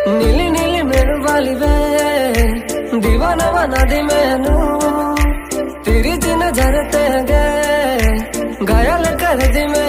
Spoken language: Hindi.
नीली नीली मेरे वाली वे दीवाना बना दी मैनू तेरी च नजर ते गए घायल कर दी मैं